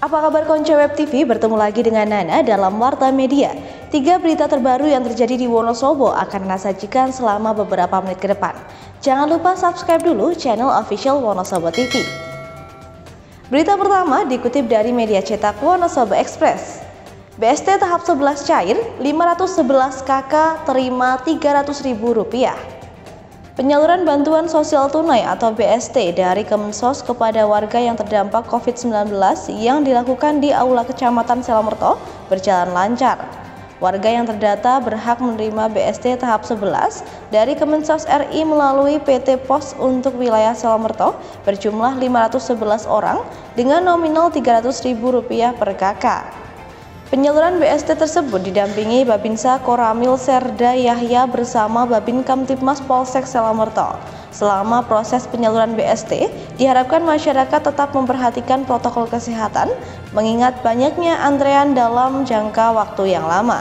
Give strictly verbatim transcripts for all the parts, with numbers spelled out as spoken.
Apa kabar Konco Web T V? Bertemu lagi dengan Nana dalam Warta Media. Tiga berita terbaru yang terjadi di Wonosobo akan Nana sajikan selama beberapa menit ke depan. Jangan lupa subscribe dulu channel official Wonosobo T V. Berita pertama dikutip dari media cetak Wonosobo Express. B S T tahap sebelas cair, lima ratus sebelas kakak terima tiga ratus ribu rupiah. Penyaluran bantuan sosial tunai atau B S T dari Kemensos kepada warga yang terdampak COVID sembilan belas yang dilakukan di Aula Kecamatan Selamerto berjalan lancar. Warga yang terdata berhak menerima B S T tahap sebelas dari Kemensos R I melalui P T Pos untuk wilayah Selamerto berjumlah lima ratus sebelas orang dengan nominal tiga ratus ribu rupiah per kakak. Penyaluran B S T tersebut didampingi Babinsa Koramil Serda Yahya bersama Babin Kamtibmas Polsek Selamerto. Selama proses penyaluran B S T, diharapkan masyarakat tetap memperhatikan protokol kesehatan, mengingat banyaknya antrean dalam jangka waktu yang lama.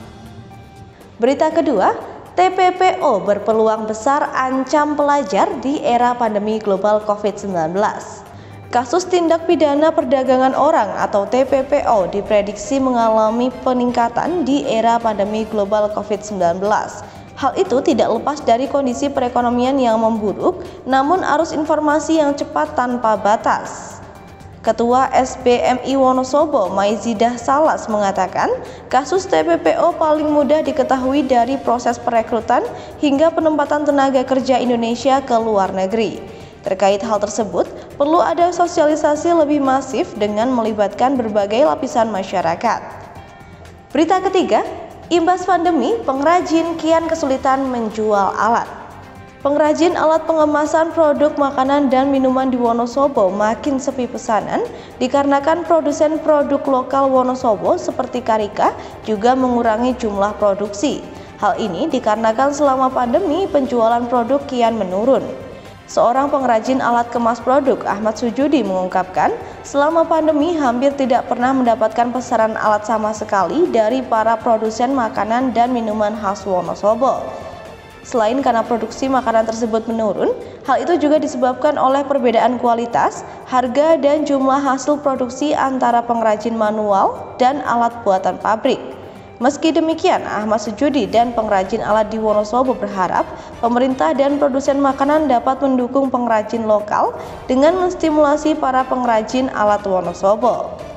Berita kedua, T P P O berpeluang besar ancam pelajar di era pandemi global COVID sembilan belas. Kasus tindak pidana perdagangan orang atau T P P O diprediksi mengalami peningkatan di era pandemi global COVID sembilan belas. Hal itu tidak lepas dari kondisi perekonomian yang memburuk, namun arus informasi yang cepat tanpa batas. Ketua S B M I Wonosobo, Maizidah Salas mengatakan, kasus T P P O paling mudah diketahui dari proses perekrutan hingga penempatan tenaga kerja Indonesia ke luar negeri. Terkait hal tersebut, perlu ada sosialisasi lebih masif dengan melibatkan berbagai lapisan masyarakat. Berita ketiga, imbas pandemi, pengrajin kian kesulitan menjual alat. Pengrajin alat pengemasan produk makanan dan minuman di Wonosobo makin sepi pesanan dikarenakan produsen produk lokal Wonosobo seperti Karika juga mengurangi jumlah produksi. Hal ini dikarenakan selama pandemi penjualan produk kian menurun. Seorang pengrajin alat kemas produk, Ahmad Sujudi, mengungkapkan selama pandemi hampir tidak pernah mendapatkan pesanan alat sama sekali dari para produsen makanan dan minuman khas Wonosobo. Selain karena produksi makanan tersebut menurun, hal itu juga disebabkan oleh perbedaan kualitas, harga, dan jumlah hasil produksi antara pengrajin manual dan alat buatan pabrik. Meski demikian, Ahmad Sujudi dan pengrajin alat di Wonosobo berharap pemerintah dan produsen makanan dapat mendukung pengrajin lokal dengan menstimulasi para pengrajin alat Wonosobo.